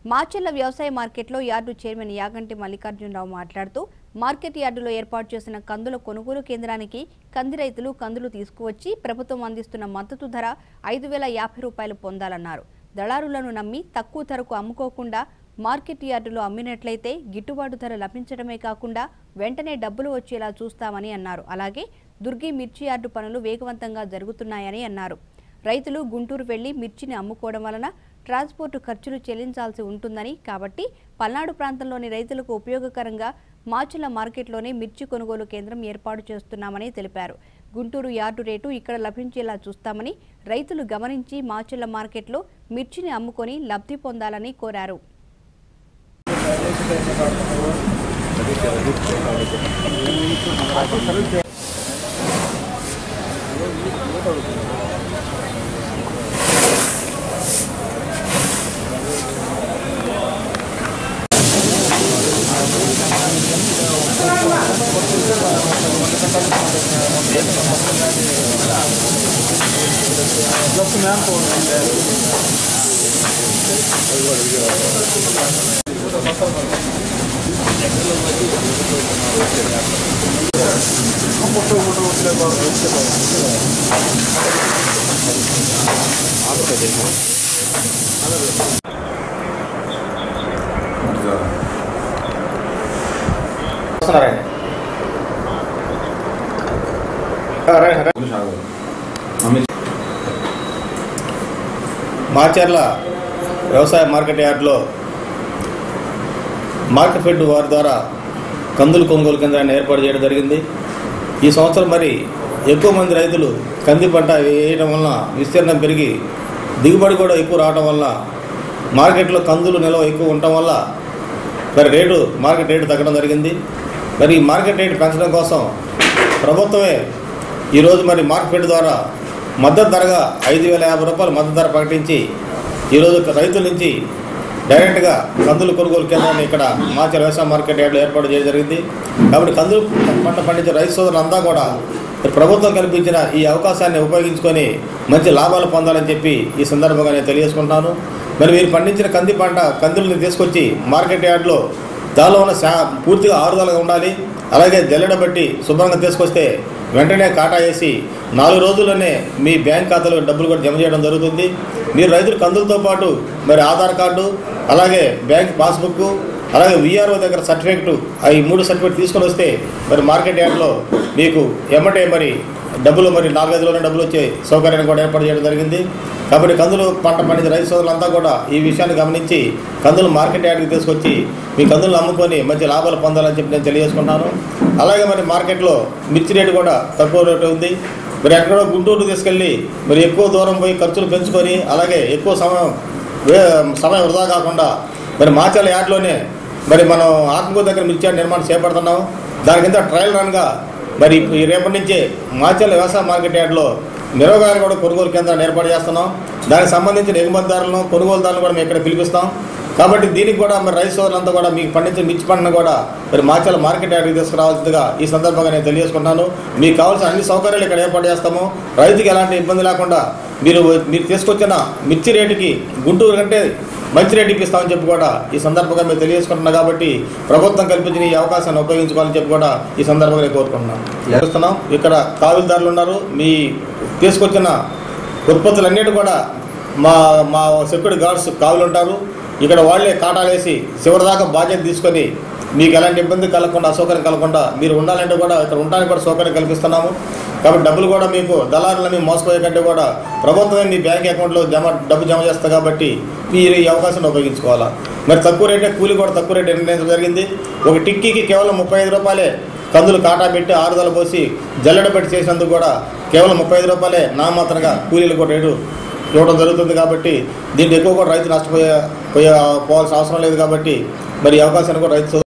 మాచెల్ల వ్యవసాయ మార్కెట్లో yard chairman Yaganti Mallikarjunarao మాట్లాడుతూ మార్కెట్ యార్డులో ఏర్పాటు చేసిన కందుల కొనుగోలు కేంద్రానికి కంది రైతులు కందులు తీసుకువచ్చి ప్రభుత్వం అందిస్తున్న మద్దతు ధర 5,050 రూపాయలు పొందాలన్నారు. దళారులను నమ్మి తక్కువ ధరకు అమ్ముకోకుండా మార్కెట్ యార్డులో అమ్మినట్లయితే గిట్టుబాటు ధర లభించడమే కాకుండా వెంటనే డబ్బులు వచ్చేలా చూస్తామని అన్నారు. అలాగే దుర్గి మిర్చి యార్డు పనులు వేగవంతంగా జరుగుతున్నాయని అన్నారు. రైతులు గుంటూరు వెళ్లి మిర్చిని అమ్ముకోవడం వలన ట్రాన్స్పోర్ట్ ఖర్చులు చెల్లించాల్సి ఉంటుందని, కాబట్టి పల్నాడు ప్రాంతంలోని రైతులకు ఉపయోగకరంగా మాచెల్ల మార్కెట్లోనే మిర్చి కొనుగోలు కేంద్రం ఏర్పాటు చేస్తున్నామని తెలిపారు. గుంటూరు యార్డు రేటు ఇక్కడ లభించేలా చూస్తామని రైతులు గమనించి మాచెల్ల మార్కెట్లో మిర్చిని అమ్ముకొని లబ్ధి పొందాలని కోరారు. మాచెర్ల వ్యవసాయ మార్కెట్ యార్డ్లో మార్కెట్ ఫెడ్ వారి ద్వారా కందులు కొనుగోలు కేంద్రాన్ని ఏర్పాటు చేయడం జరిగింది. ఈ సంవత్సరం మరి ఎక్కువ మంది రైతులు కంది పంట వేయడం వలన విస్తీర్ణం పెరిగి దిగుబడి కూడా ఎక్కువ రావడం వల్ల మార్కెట్లో కందులు నిల్వ ఎక్కువ ఉండటం వల్ల మరి మార్కెట్ రేటు తగ్గడం జరిగింది. మరి ఈ మార్కెట్ రేటు పెంచడం కోసం ప్రభుత్వమే ఈరోజు మరి మార్కెట్ ఫెడ్ ద్వారా మద్దతు ధరగా 5,050 రూపాయలు మద్దతు ధర ప్రకటించి ఈరోజు రైతుల నుంచి డైరెక్ట్గా కందులు కొనుగోలు కేంద్రాన్ని ఇక్కడ మాచెల్ల వ్యవసాయ మార్కెట్ యార్డ్లో ఏర్పాటు చేయడం జరిగింది. కాబట్టి కందులు పంట పండించే రైతు సోదరులంతా కూడా ప్రభుత్వం కల్పించిన ఈ అవకాశాన్ని ఉపయోగించుకొని మంచి లాభాలు పొందాలని చెప్పి ఈ సందర్భంగా నేను తెలియజేసుకుంటున్నాను. మరి మీరు పండించిన కందులను తీసుకొచ్చి మార్కెట్ యార్డ్లో దానిలో ఉన్న పూర్తిగా ఆరుదలగా ఉండాలి. అలాగే జల్లెడ బట్టి శుభ్రంగా తీసుకొస్తే వెంటనే కాటా వేసి 4 రోజుల్లోనే మీ బ్యాంక్ ఖాతాలో డబ్బులు కూడా జమ చేయడం జరుగుతుంది. మీరు రైతులు కందులతో పాటు మరి ఆధార్ కార్డు, అలాగే బ్యాంక్ పాస్బుక్, అలాగే విఆర్ఓ దగ్గర సర్టిఫికెట్, ఈ 3 సర్టిఫికెట్ తీసుకొని వస్తే మరి మార్కెట్ యార్డ్లో మీకు ఎమ్మటే మరి డబ్బులు మరి 4-5 రోజుల్లో డబ్బులు వచ్చే సౌకర్యాన్ని కూడా ఏర్పాటు చేయడం జరిగింది. కాబట్టి కందులు పంట పండించే రైతు సోదరులంతా కూడా ఈ విషయాన్ని గమనించి కందులు మార్కెట్ యార్డ్కి తీసుకొచ్చి మీ కందులు అమ్ముకొని మంచి లాభాలు పొందాలని చెప్పి నేను తెలియజేసుకుంటున్నాను. అలాగే మరి మార్కెట్లో మిర్చి రేటు కూడా తక్కువ రేటు ఉంది. మరి ఎక్కడో గుంటూరు తీసుకెళ్ళి మరి ఎక్కువ దూరం పోయి ఖర్చులు పెంచుకొని అలాగే ఎక్కువ సమయం వృధా కాకుండా మరి మాచెల్ల యార్డ్లోనే మరి మనం ఆత్మకూరు దగ్గర మిర్చి యార్డ్ నిర్మాణం చేపడుతున్నాం. దాని కింద ట్రయల్ రన్గా మరి రేపటి నుంచే మాచెల్ల వ్యవసాయ మార్కెట్ యార్డ్లో నిరోగాన్ని కూడా కొనుగోలు కేంద్రాన్ని ఏర్పాటు చేస్తున్నాం. దానికి సంబంధించిన ఎగుమతిదారులను కొనుగోలుదారులను కూడా మేము ఇక్కడ పిలిపిస్తాం. కాబట్టి దీనికి కూడా మరి రైతు సోదరులంతా కూడా మీకు పండించిన మిర్చి పంటను కూడా మరి మాచెల్ల మార్కెట్ యార్డ్కి తీసుకురావాల్సిందిగా ఈ సందర్భంగా నేను తెలియజేసుకుంటున్నాను. మీకు కావాల్సిన అన్ని సౌకర్యాలు ఇక్కడ ఏర్పాటు చేస్తాము. రైతుకి ఎలాంటి ఇబ్బంది లేకుండా మీరు తీసుకొచ్చిన మిర్చి రేటుకి గుంటూరు కంటే మంచి రేటు ఇప్పిస్తామని చెప్పి కూడా ఈ సందర్భంగా మేము తెలియజేసుకుంటున్నాం. కాబట్టి ప్రభుత్వం కల్పించిన ఈ అవకాశాన్ని ఉపయోగించుకోవాలని చెప్పి కూడా ఈ సందర్భంగా కోరుకుంటున్నాం. ఇక్కడ కావిలిదారులు ఉన్నారు. మీ తీసుకొచ్చిన ఉత్పత్తులన్నిటి కూడా మా సెక్యూరిటీ గార్డ్స్ కావులు ఉంటారు. ఇక్కడ వాళ్లే కాటాలు వేసి చివరిదాకా బాధ్యత తీసుకొని మీకు ఎలాంటి ఇబ్బంది కలగకుండా అసౌకర్యం కలగకుండా మీరు ఉండాలంటే కూడా ఇక్కడ ఉండడానికి కూడా సౌకర్యం కల్పిస్తున్నాము. కాబట్టి డబ్బులు కూడా మీకు దళారులని మోసపోయే కంటే కూడా ప్రభుత్వమే మీ బ్యాంక్ అకౌంట్లో డబ్బు జమ చేస్తుంది. కాబట్టి మీరు ఈ అవకాశాన్ని ఉపయోగించుకోవాలా. మరి తక్కువ రేటే కూలీ కూడా తక్కువ రేటు నిర్ణయించడం జరిగింది. ఒక టిక్కీకి కేవలం 35 రూపాయలే కందులు కాటా పెట్టి ఆరుదల పోసి జల్లెడ పెట్టి చేసినందుకు కూడా కేవలం 35 రూపాయలే నామాత్రంగా కూలీలు కూడా రేటు ఇవ్వడం జరుగుతుంది. కాబట్టి దీంట్లో ఎక్కువ కూడా రైతు నష్టపోవాల్సిన అవసరం లేదు. కాబట్టి మరి ఈ అవకాశాన్ని కూడా రైతు